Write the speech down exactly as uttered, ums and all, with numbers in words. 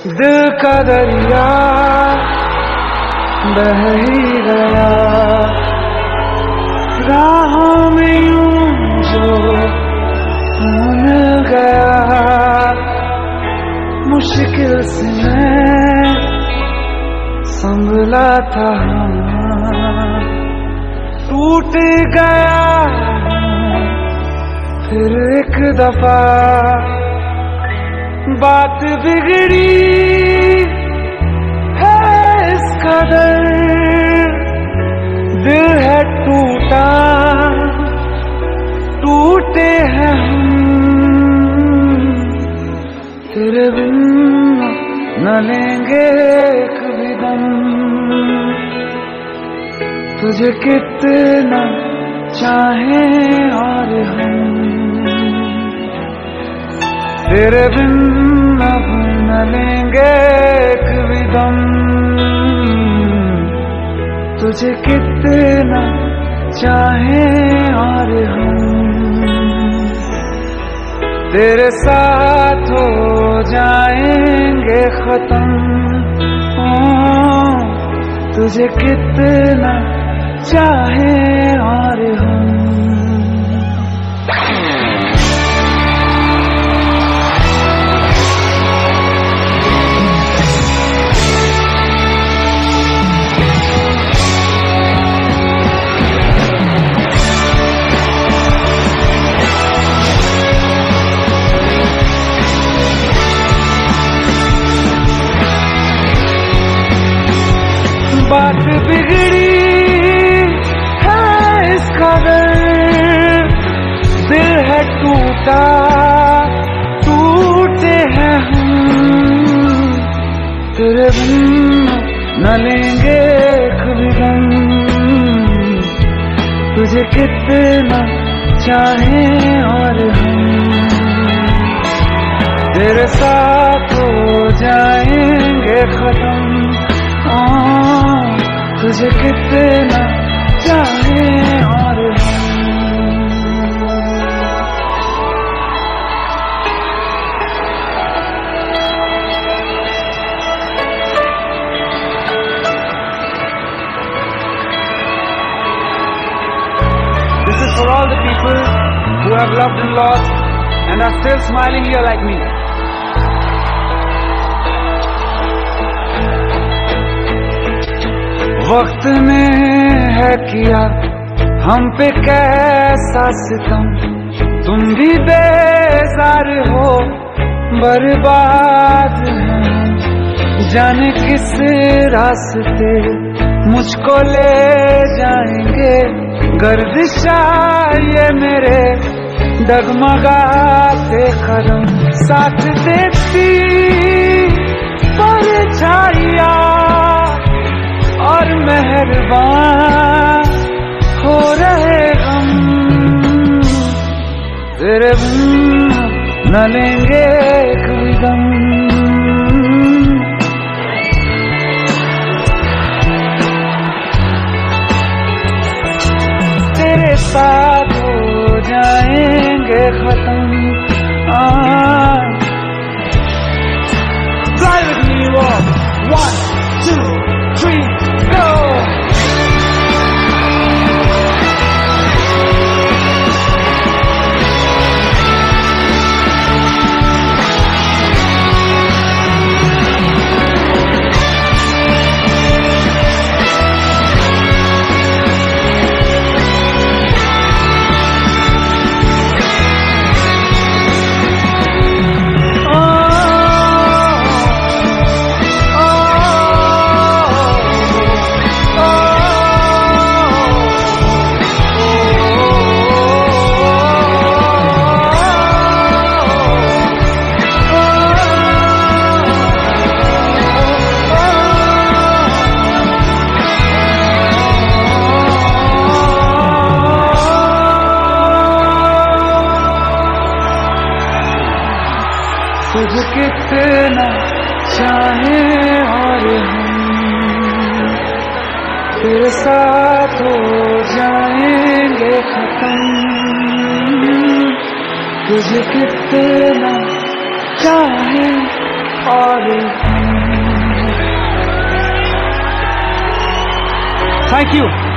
दिल का दरिया बह ही गया, राहों में यूं जो मिल गया। मुश्किल से मैं संभला था, टूट गया फिर एक दफा। बात बिगड़ी है इस कदर, दिल है टूटा, टूटे हैं हम। तेरे बिन न लेंगे एक भी दम, तुझे कितना चाहें और हम। तेरे बिन अब न लेंगे एक भी दम, तुझे कितना चाहें और हम। तेरे साथ हो जाएंगे खत्म, तुझे कितना चाहें और हम। बात बिगड़ी है इस कदर, दिल है टूटा, टूटे हैं हम। तेरे बिन न लेंगे एक भी दम, तुझे कितना चाहें और हम। तेरे साथ हो जाएंगे खत्म, तुझे कितना चाहें और हम। This is for all the people who have loved and lost and are still smiling here like me. वक्त ने है किया हम पे कैसा सितम, तुम भी बेजार हो बर्बाद हैं। जाने किस रास्ते मुझको ले जाएंगे, गर्दिशा ये मेरे डगमगाते कदम। साथ देती परछाइयां और मेहरबान हो रहे हम। तेरे बिन न लेंगे एक भी दम, तेरे साथ हो जाएंगे खत्म। Fly with me, walk. One, two, three, go! तुझे कितना चाहें और हम, तेरे साथ हो जाएंगे खत्म। तुझे कितना चाहें और हम। Thank you.